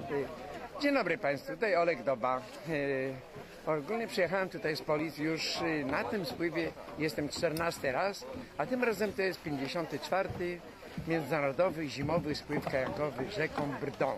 Dzień dobry Państwu, tutaj Olek Doba. Ogólnie przyjechałem tutaj z Polic już na tym spływie jestem 14 raz, a tym razem to jest 54. Międzynarodowy zimowy spływ kajakowy rzeką Brdą.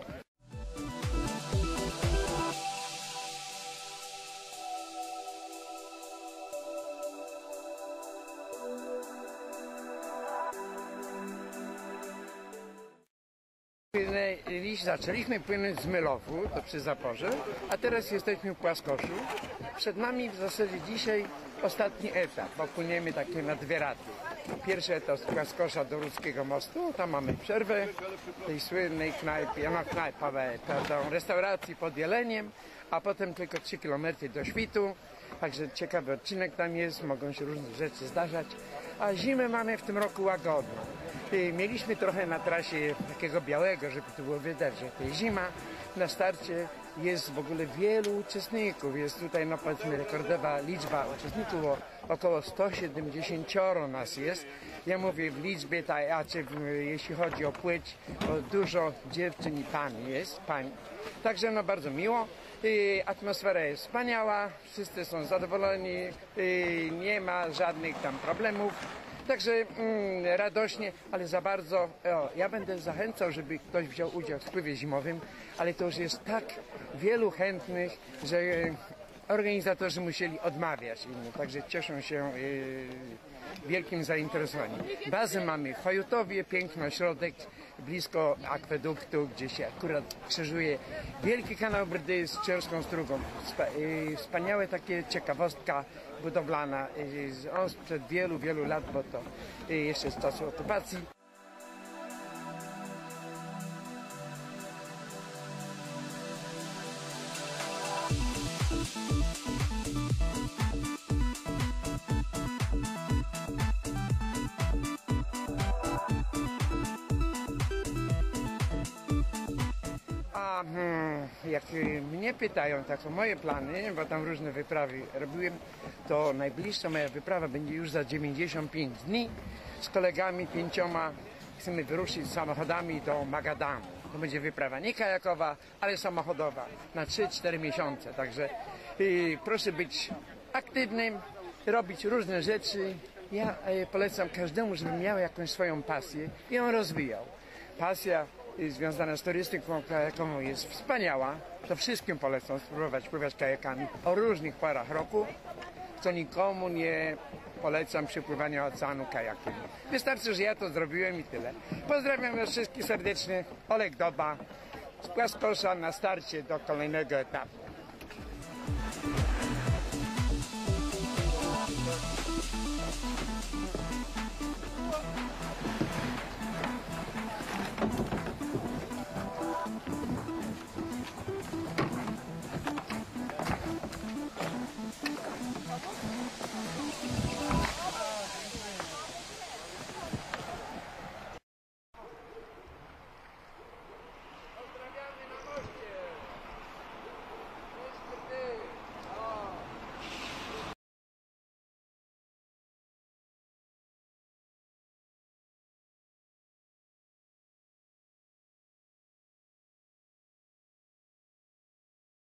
Zaczęliśmy płynąć z Mylowu, to przy Zaporze, a teraz jesteśmy w Płaskoszu. Przed nami w zasadzie dzisiaj ostatni etap, bo płyniemy takie na dwie raty. Pierwszy etap z Płaskosza do Rudzkiego Mostu, tam mamy przerwę w tej słynnej knajpie, restauracji pod Jeleniem, a potem tylko 3 km do Świtu, także ciekawy odcinek tam jest, mogą się różne rzeczy zdarzać, a zimę mamy w tym roku łagodną. Mieliśmy trochę na trasie takiego białego, żeby tu było widać, że to jest zima. Na starcie jest w ogóle wielu uczestników. Jest tutaj, no powiedzmy, rekordowa liczba uczestników, około 170 nas jest. Ja mówię w liczbie, jeśli chodzi o płeć, to dużo dziewczyn i pań jest. Także no bardzo miło. Atmosfera jest wspaniała, wszyscy są zadowoleni, nie ma żadnych tam problemów. Także radośnie, ale za bardzo, ja będę zachęcał, żeby ktoś wziął udział w spływie zimowym, ale to już jest tak wielu chętnych, że organizatorzy musieli odmawiać innym, także cieszą się wielkim zainteresowaniem. Bazę mamy w Fajutowie, piękny ośrodek blisko akweduktu, gdzie się akurat krzyżuje wielki kanał Brdy z Czerską Strugą. Wspaniałe takie ciekawostka budowlana, on sprzed wielu, wielu lat, bo to jeszcze z czasu okupacji. Jak mnie pytają tak o moje plany, bo tam różne wyprawy robiłem, to najbliższa moja wyprawa będzie już za 95 dni. Z kolegami 5 chcemy wyruszyć samochodami do Magadanu. To będzie wyprawa nie kajakowa, ale samochodowa na 3-4 miesiące. Także proszę być aktywnym, robić różne rzeczy. Ja polecam każdemu, żeby miał jakąś swoją pasję i ją rozwijał. Pasja związana z turystyką kajakową jest wspaniała. To wszystkim polecam spróbować pływać kajakami o różnych porach roku, co nikomu nie polecam przypływania oceanu kajakiem. Wystarczy, że ja to zrobiłem i tyle. Pozdrawiam was wszystkich serdecznie. Olek Doba z Płaskosza na starcie do kolejnego etapu.